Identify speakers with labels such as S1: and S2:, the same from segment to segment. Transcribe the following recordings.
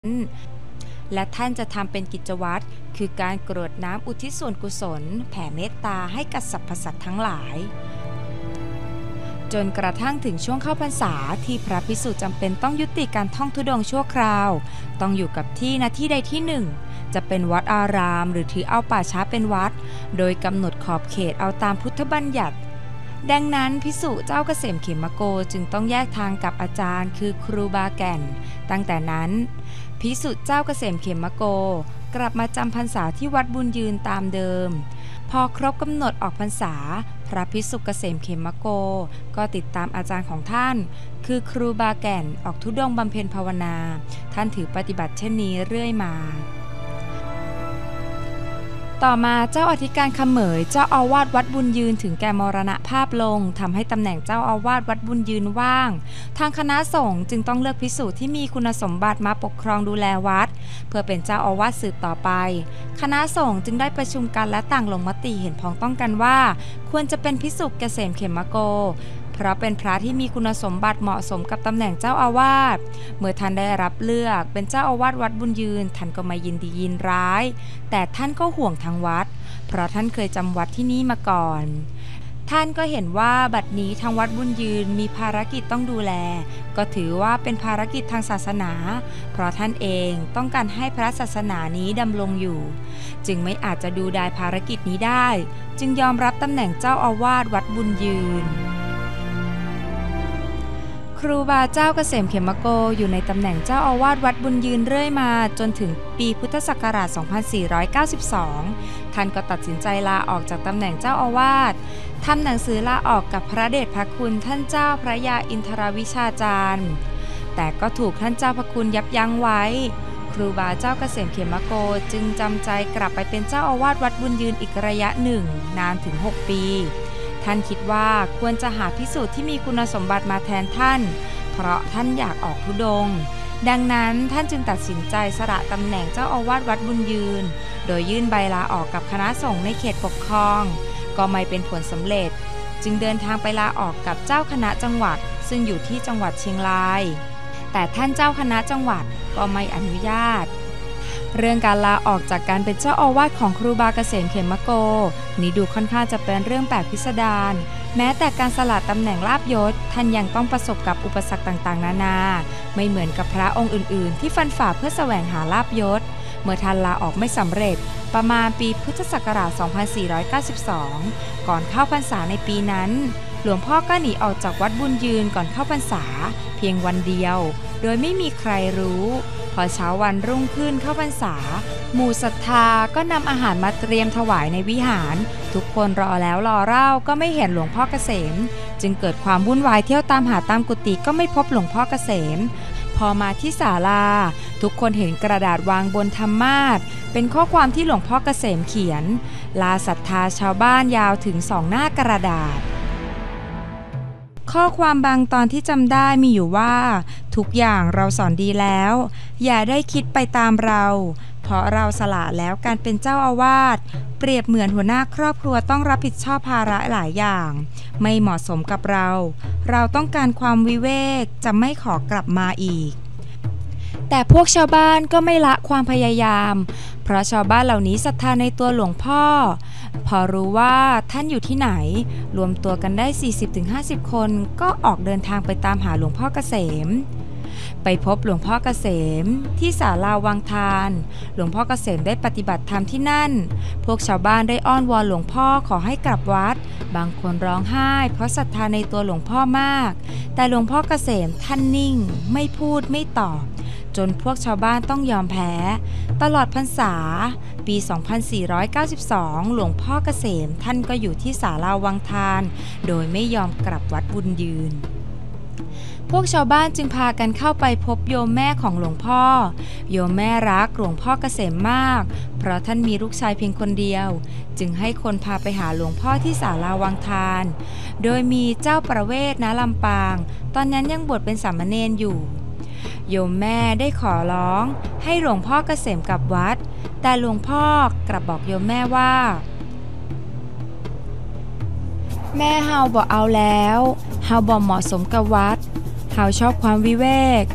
S1: และท่านจะทำเป็นกิจวัตรคือการกรวดน้ำอุทิศส่วนกุศลแผ่เมตตาให้กับสรรพสัตว์ทั้งหลายจนกระทั่งถึงช่วงเข้าพรรษาที่พระภิกษุจำเป็นต้องยุติการท่องธุดงค์ชั่วคราวต้องอยู่กับที่ณที่ใดที่หนึ่งจะเป็นวัดอารามหรือถือเอาป่าช้าเป็นวัดโดยกำหนดขอบเขตเอาตามพุทธบัญญัติดังนั้นภิกษุเจ้าเกษมเขมโกจึงต้องแยกทางกับอาจารย์คือครูบาแก่นตั้งแต่นั้นภิกษุเจ้าเกษมเขมโกกลับมาจำพรรษาที่วัดบุญยืนตามเดิมพอครบกำหนดออกพรรษาพระภิกษุเกษมเขมโกก็ติดตามอาจารย์ของท่านคือครูบาแก่นออกธุดงค์บำเพ็ญภาวนาท่านถือปฏิบัติเช่นนี้เรื่อยมาต่อมาเจ้าอธิการเขมรเจ้าอาวาสวัดบุญยืนถึงแก่มรณภาพลงทำให้ตำแหน่งเจ้าอาวาสวัดบุญยืนว่างทางคณะสงฆ์จึงต้องเลือกภิกษุที่มีคุณสมบัติมาปกครองดูแลวัดเพื่อเป็นเจ้าอาวาสสืบต่อไปคณะสงฆ์จึงได้ประชุมกันและต่างลงมติเห็นพ้องต้องกันว่าควรจะเป็นภิกษุเกษมเขมโกเพราะเป็นพระที่มีคุณสมบัติเหมาะสมกับตำแหน่งเจ้าอาวาสเมื่อท่านได้รับเลือกเป็นเจ้าอาวาสวัดบุญยืนท่านก็ไม่ยินดียินร้ายแต่ท่านก็ห่วงทางวัดเพราะท่านเคยจำวัดที่นี่มาก่อนท่านก็เห็นว่าบัดนี้ทางวัดบุญยืนมีภารกิจต้องดูแลก็ถือว่าเป็นภารกิจทางศาสนาเพราะท่านเองต้องการให้พระศาสนานี้ดำรงอยู่จึงไม่อาจจะดูดายภารกิจนี้ได้จึงยอมรับตำแหน่งเจ้าอาวาสวัดบุญยืนครูบาเจ้าเกษมเขมโกอยู่ในตำแหน่งเจ้าอาวาสวัดบุญยืนเรื่อยมาจนถึงปีพุทธศักราช 2492 ท่านก็ตัดสินใจลาออกจากตำแหน่งเจ้าอาวาสทำหนังสือลาออกกับพระเดชพระคุณท่านเจ้าพระยาอินทรวิชาจารย์แต่ก็ถูกท่านเจ้าพระคุณยับยั้งไว้ครูบาเจ้าเกษมเขมโกจึงจำใจกลับไปเป็นเจ้าอาวาสวัดบุญยืนอีกระยะหนึ่งนานถึง 6 ปีท่านคิดว่าควรจะหาภิกษุที่มีคุณสมบัติมาแทนท่านเพราะท่านอยากออกธุดงค์ดังนั้นท่านจึงตัดสินใจสละตำแหน่งเจ้าอาวาสวัดบุญยืนโดยยื่นใบลาออกกับคณะสงฆ์ในเขตปกครองก็ไม่เป็นผลสำเร็จจึงเดินทางไปลาออกกับเจ้าคณะจังหวัดซึ่งอยู่ที่จังหวัดเชียงรายแต่ท่านเจ้าคณะจังหวัดก็ไม่อนุญาตเรื่องการลาออกจากการเป็นเจ้าอาวาสของครูบาเกษมเขมโกนี้ดูค่อนข้างจะเป็นเรื่องแปลกพิสดารแม้แต่การสละตำแหน่งลาภยศท่านยังต้องประสบกับอุปสรรคต่างๆนานาไม่เหมือนกับพระองค์อื่นๆที่ฟันฝ่าเพื่อแสวงหาลาภยศเมื่อท่านลาออกไม่สำเร็จประมาณปีพุทธศักราช 2492 ก่อนเข้าพรรษาในปีนั้นหลวงพ่อก็หนีออกจากวัดบุญยืนก่อนเข้าพรรษาเพียงวันเดียวโดยไม่มีใครรู้พอเช้าวันรุ่งขึ้นเข้าพรรษาหมู่ศรัทธาก็นำอาหารมาเตรียมถวายในวิหารทุกคนรอแล้วรอเล่าก็ไม่เห็นหลวงพ่อเกษมจึงเกิดความวุ่นวายเที่ยวตามหาตามกุฏิก็ไม่พบหลวงพ่อเกษมพอมาที่ศาลาทุกคนเห็นกระดาษวางบนธรรมาสน์เป็นข้อความที่หลวงพ่อเกษมเขียนลาศรัทธาชาวบ้านยาวถึง2 หน้ากระดาษข้อความบางตอนที่จำได้มีอยู่ว่าทุกอย่างเราสอนดีแล้วอย่าได้คิดไปตามเราเพราะเราสละแล้วการเป็นเจ้าอาวาสเปรียบเหมือนหัวหน้าครอบครัวต้องรับผิดชอบภาระหลายอย่างไม่เหมาะสมกับเราต้องการความวิเวกจะไม่ขอกลับมาอีกแต่พวกชาวบ้านก็ไม่ละความพยายามเพราะชาวบ้านเหล่านี้ศรัทธาในตัวหลวงพ่อพอรู้ว่าท่านอยู่ที่ไหนรวมตัวกันได้ 40-50 คนก็ออกเดินทางไปตามหาหลวงพ่อเกษมไปพบหลวงพ่อเกษมที่ศาลาวังทานหลวงพ่อเกษมได้ปฏิบัติธรรมที่นั่นพวกชาวบ้านได้อ้อนวอนหลวงพ่อขอให้กลับวัดบางคนร้องไห้เพราะศรัทธาในตัวหลวงพ่อมากแต่หลวงพ่อเกษมท่านนิ่งไม่พูดไม่ตอบจนพวกชาวบ้านต้องยอมแพ้ตลอดพรรษาปี 2492 หลวงพ่อเกษมท่านก็อยู่ที่ศาลาวังทานโดยไม่ยอมกลับวัดบุญยืนพวกชาวบ้านจึงพากันเข้าไปพบโยมแม่ของหลวงพ่อโยมแม่รักหลวงพ่อเกษมมากเพราะท่านมีลูกชายเพียงคนเดียวจึงให้คนพาไปหาหลวงพ่อที่ศาลาวังทานโดยมีเจ้าประเวศณลำปางตอนนั้นยังบวชเป็นสามเณรอยู่โยมแม่ได้ขอร้องให้หลวงพ่อเกษมกลับวัดแต่หลวงพ่อกลับบอกโยมแม่ว่าแม่เฮาบ่เอาแล้วเฮาบ่เหมาะสมกับวัดเฮาชอบความวิเวกเฮ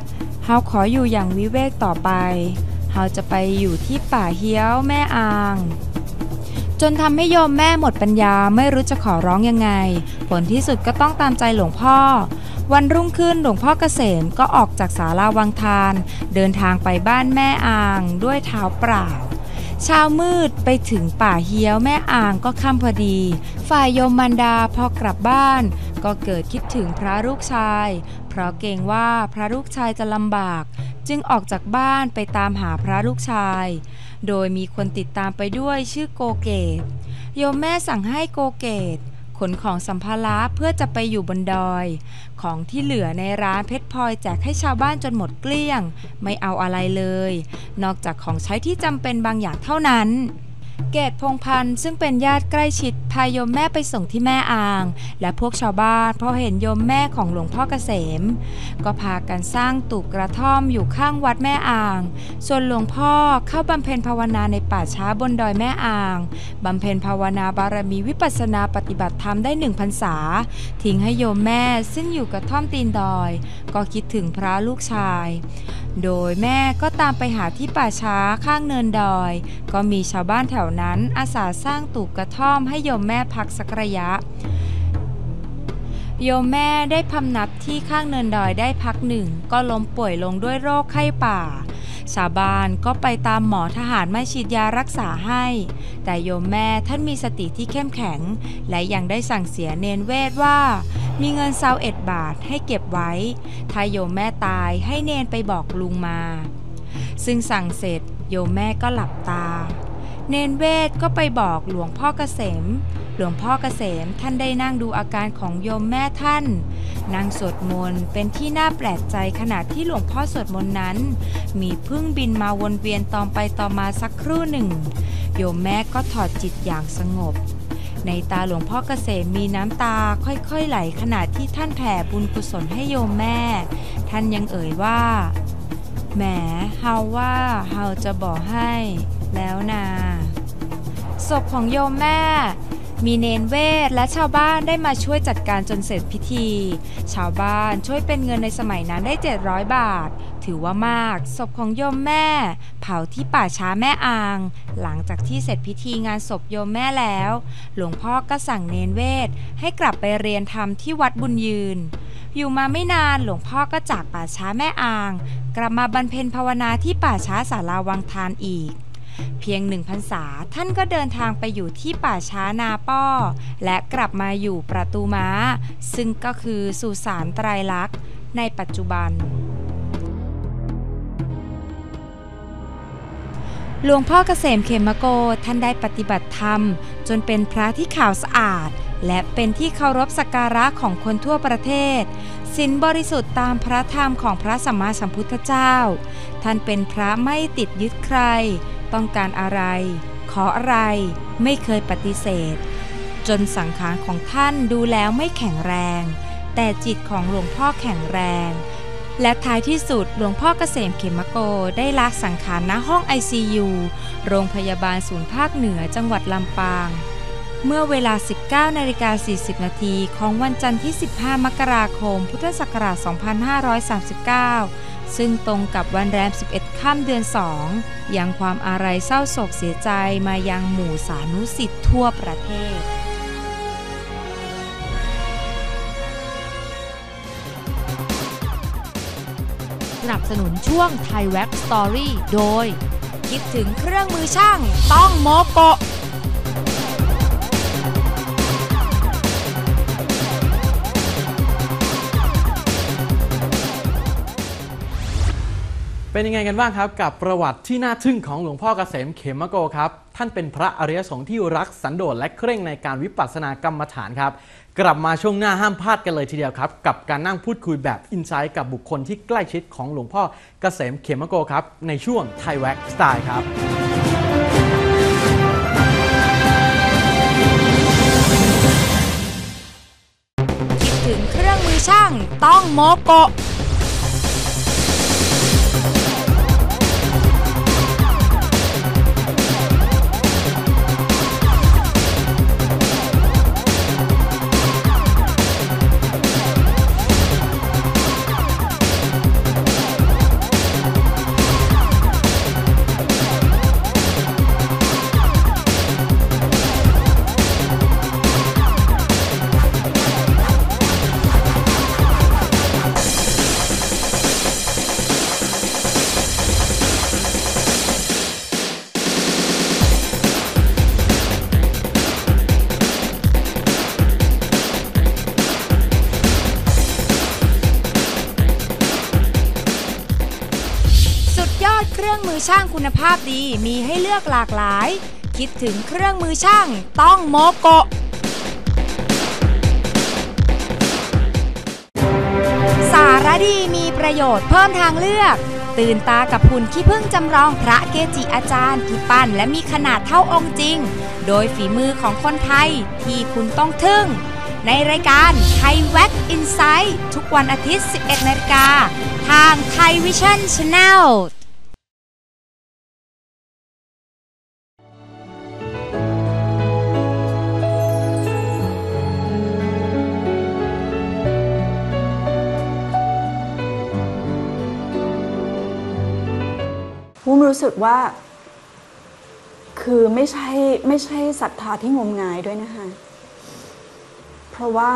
S1: าขออยู่อย่างวิเวกต่อไปเฮาจะไปอยู่ที่ป่าเฮี้ยวแม่อางจนทำให้โยมแม่หมดปัญญาไม่รู้จะขอร้องยังไงผลที่สุดก็ต้องตามใจหลวงพ่อวันรุ่งขึ้นหลวงพ่อเกษมก็ออกจากศาลาวังทานเดินทางไปบ้านแม่อางด้วยเท้าเปล่าเช้ามืดไปถึงป่าเฮี้ยวแม่อางก็ค่ำพอดีฝ่ายโยมมารดาพอกลับบ้านก็เกิดคิดถึงพระลูกชายเพราะเกรงว่าพระลูกชายจะลำบากจึงออกจากบ้านไปตามหาพระลูกชายโดยมีคนติดตามไปด้วยชื่อโกเกตโยมแม่สั่งให้โกเกตขนของสัมภาระเพื่อจะไปอยู่บนดอยของที่เหลือในร้านเพชรพลอยแจกให้ชาวบ้านจนหมดเกลี้ยงไม่เอาอะไรเลยนอกจากของใช้ที่จำเป็นบางอย่างเท่านั้นเกตพงษ์พันธ์ซึ่งเป็นญาติใกล้ชิดพาโยมแม่ไปส่งที่แม่อางและพวกชาวบ้านพอเห็นโยมแม่ของหลวงพ่อเกษมก็พากันสร้างตูบกระท่อมอยู่ข้างวัดแม่อางส่วนหลวงพ่อเข้าบำเพ็ญภาวนาในป่าช้าบนดอยแม่อางบำเพ็ญภาวนาบารมีวิปัสสนาปฏิบัติธรรมได้1 พรรษาทิ้งให้โยมแม่ซึ่งอยู่กระท่อมตีนดอยก็คิดถึงพระลูกชายโดยแม่ก็ตามไปหาที่ป่าช้าข้างเนินดอยก็มีชาวบ้านแถวนั้นอาสาสร้างตูบกระท่อมให้โยมแม่พักสักระยะโยมแม่ได้พำนักที่ข้างเนินดอยได้พักหนึ่งก็ล้มป่วยลงด้วยโรคไข้ป่าชาวบ้านก็ไปตามหมอทหารมาฉีดยารักษาให้แต่โยมแม่ท่านมีสติที่เข้มแข็งและยังได้สั่งเสียเนรเวทว่ามีเงิน21 บาทให้เก็บไว้ถ้าโยมแม่ตายให้เนรไปบอกลุงมาซึ่งสั่งเสร็จโยมแม่ก็หลับตาเนรเวทก็ไปบอกหลวงพ่อเกษมหลวงพ่อเกษมท่านได้นั่งดูอาการของโยมแม่ท่านนั่งสวดมนต์เป็นที่น่าแปลกใจขณะที่หลวงพ่อสวดมนต์นั้นมีผึ้งบินมาวนเวียนตอมไปตอมมาสักครู่หนึ่งโยมแม่ก็ถอดจิตอย่างสงบในตาหลวงพ่อเกษมมีน้ำตาค่อยๆไหลขณะที่ท่านแผ่บุญกุศลให้โยมแม่ท่านยังเอ่ยว่าแหมเฮาว่าเฮาจะบอกให้แล้วนาศพของโยมแม่มีเนรเวทและชาวบ้านได้มาช่วยจัดการจนเสร็จพิธีชาวบ้านช่วยเป็นเงินในสมัยนั้นได้700 บาทถือว่ามากศพของโยมแม่เผาที่ป่าช้าแม่อางหลังจากที่เสร็จพิธีงานศพโยมแม่แล้วหลวงพ่อก็สั่งเนรเวทให้กลับไปเรียนธรรมที่วัดบุญยืนอยู่มาไม่นานหลวงพ่อก็จากป่าช้าแม่อางกลับมาบำเพ็ญภาวนาที่ป่าช้าศาลาวังทานอีกเพียง1 พรรษาท่านก็เดินทางไปอยู่ที่ป่าช้านาป้อและกลับมาอยู่ประตูม้าซึ่งก็คือสุสานไตรลักษณ์ในปัจจุบันหลวงพ่อเกษมเขมโกท่านได้ปฏิบัติธรรมจนเป็นพระที่ขาวสะอาดและเป็นที่เคารพสักการะของคนทั่วประเทศศีลบริสุทธิ์ตามพระธรรมของพระสัมมาสัมพุทธเจ้าท่านเป็นพระไม่ติดยึดใครต้องการอะไรขออะไรไม่เคยปฏิเสธจนสังขารของท่านดูแล้วไม่แข็งแรงแต่จิตของหลวงพ่อแข็งแรงและท้ายที่สุดหลวงพ่อเกษมเขมโกได้ละสังขารณห้อง ICU โรงพยาบาลศูนย์ภาคเหนือจังหวัดลำปางเมื่อเวลา 19:40 นาทีของวันจันทร์ที่15 มกราคมพุทธศักราช 2539ซึ่งตรงกับวันแรม11 ค่ำเดือน 2ยังความอาลัยเศร้าโศกเสียใจมายังหมู่สานุศิษย์ทั่วประเทศสนับสนุนช่วงไทยแว็กสตอรี่โดยคิดถึงเครื่องมือช่างต้องโมโกะ
S2: เป็นยังไงกันบ้างครับกับประวัติที่น่าทึ่งของหลวงพ่อเกษมเขมโกครับท่านเป็นพระอริยสงฆ์ที่รักสันโดษและเคร่งในการวิปัสสนากรรมฐานครับกลับมาช่วงหน้าห้ามพลาดกันเลยทีเดียวครับกับการนั่งพูดคุยแบบอินไซต์กับบุคคลที่ใกล้ชิดของหลวงพ่อเกษมเขมโกครับในช่วงไทยแว็กสไตล์ครับ
S1: คิดถึงเครื่องมือช่างต้องโมโกะเครื่องมือช่างคุณภาพดีมีให้เลือกหลากหลายคิดถึงเครื่องมือช่างต้องโมโกะสารดีมีประโยชน์เพิ่มทางเลือกตื่นตากับหุ่นขี้ผึ้งจำลองพระเกจิอาจารย์ที่ปั้นและมีขนาดเท่าองค์จริงโดยฝีมือของคนไทยที่คุณต้องทึ่งในรายการไทยแว็กอินไซต์ทุกวันอาทิตย์ 11 นาฬิกาทางไทยวิชั่น Channel
S3: วุ้มรู้สึกว่าคือไม่ใช่ศรัทธาที่งมงายด้วยนะคะเพราะว่า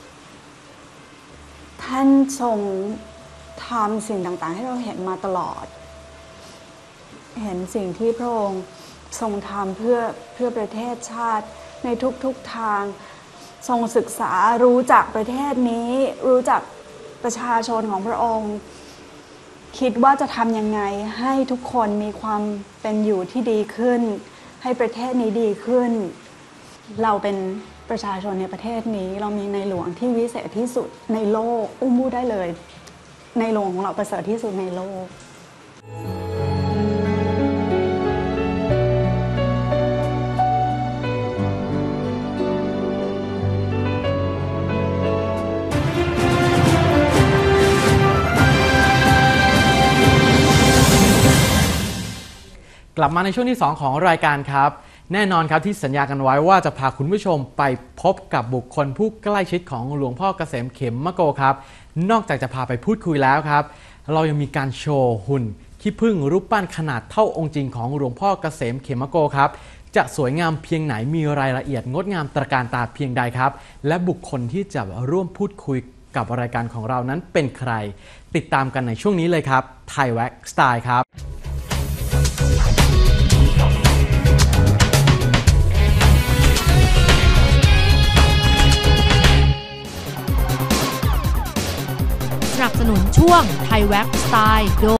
S3: ท่านทรงทำสิ่งต่างๆให้เราเห็นมาตลอดเห็นสิ่งที่พระองค์ทรงทำเพื่อประเทศชาติในทุกทางทรงศึกษารู้จักประเทศนี้รู้จักประชาชนของพระองค์คิดว่าจะทำยังไงให้ทุกคนมีความเป็นอยู่ที่ดีขึ้นให้ประเทศนี้ดีขึ้นเราเป็นประชาชนในประเทศนี้เรามีในหลวงที่วิเศษที่สุดในโลกพูดได้เลยในหลวงของเราประเสริฐที่สุดในโลก
S2: กลับมาในช่วงที่ 2 ของรายการครับแน่นอนครับที่สัญญากันไว้ว่าจะพาคุณผู้ชมไปพบกับบุคคลผู้ใกล้ชิดของหลวงพ่อเกษมเขมมโกครับนอกจากจะพาไปพูดคุยแล้วครับเรายังมีการโชว์หุ่นขี้ผึ้งรูปปั้นขนาดเท่าองค์จริงของหลวงพ่อเกษมเขมมโกครับจะสวยงามเพียงไหนมีรายละเอียดงดงามตระการตาเพียงใดครับและบุคคลที่จะร่วมพูดคุยกับรายการของเรานั้นเป็นใครติดตามกันในช่วงนี้เลยครับไทยแว็กสไตล์ครับ
S1: สนับสนุนช่วงไทยแว็กสไตล์โดย